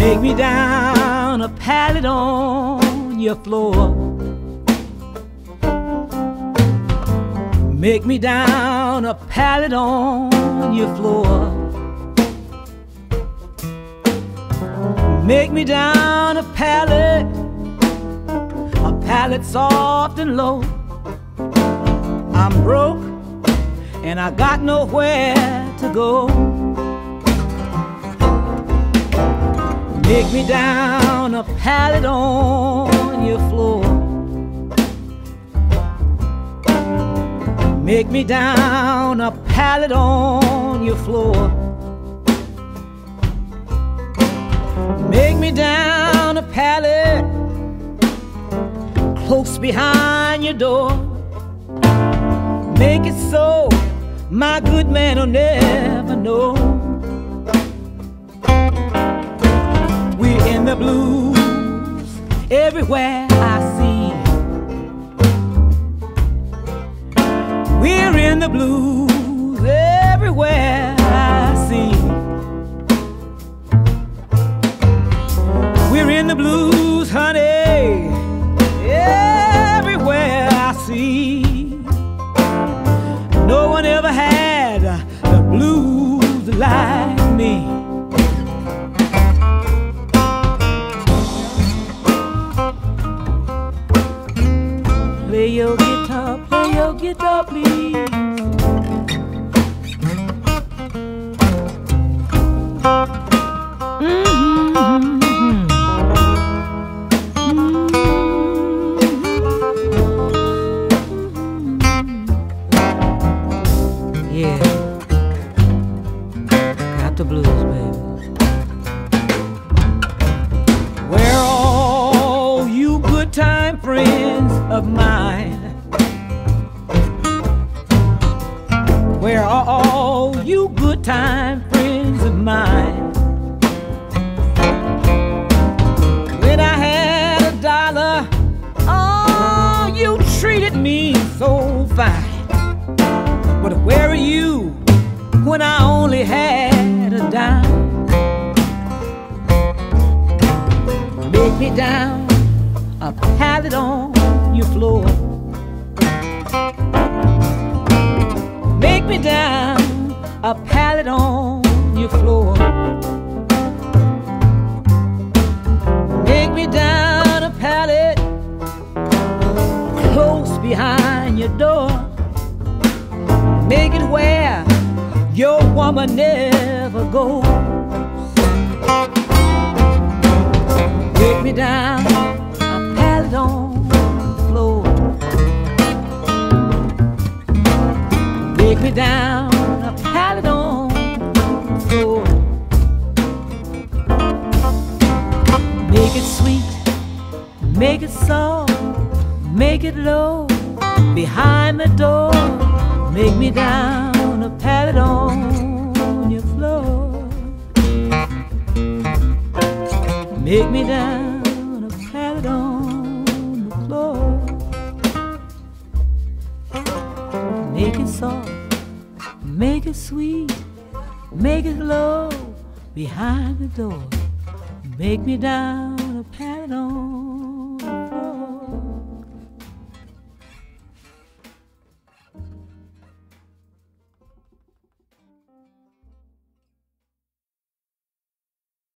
Make me down a pallet on your floor. Make me down a pallet on your floor. Make me down a pallet soft and low. I'm broke and I got nowhere to go. Make me down a pallet on your floor. Make me down a pallet on your floor. Make me down a pallet close behind your door. Make it so my good man will never know. We're in the blues everywhere I see. We're in the blues everywhere I see. We're in the blues, honey, everywhere I see. No one ever had the blues like me. Play your guitar, please. Yeah, got the blues, baby. Where are all you good time friends of mine? Where are all you good time friends of mine? When I had $1, oh, you treated me so fine. But where are you when I only had a dime? Make me down a pallet on your floor. Make me down a pallet on your floor. Make me down a pallet close behind your door. Make it where your woman never goes. Make me down a pallet on the floor. Make me down a pallet on the floor. Make it sweet, make it soft, make it low behind the door. Make me down a pallet on your floor. Make me down a pallet on the floor. Make it soft, make it sweet, make it low behind the door. Make me down a pallet on